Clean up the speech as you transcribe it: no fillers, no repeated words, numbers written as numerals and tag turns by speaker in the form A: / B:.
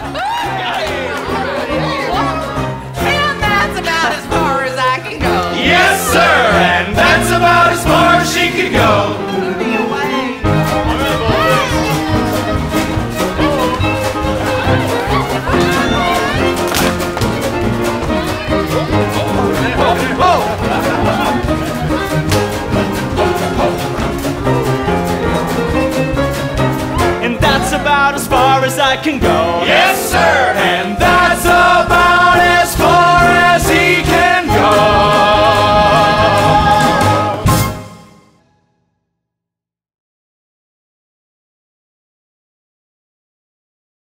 A: And that's about as far as I can go.
B: Yes, sir, and that's about as far as she could go. And that's about as far as I can go.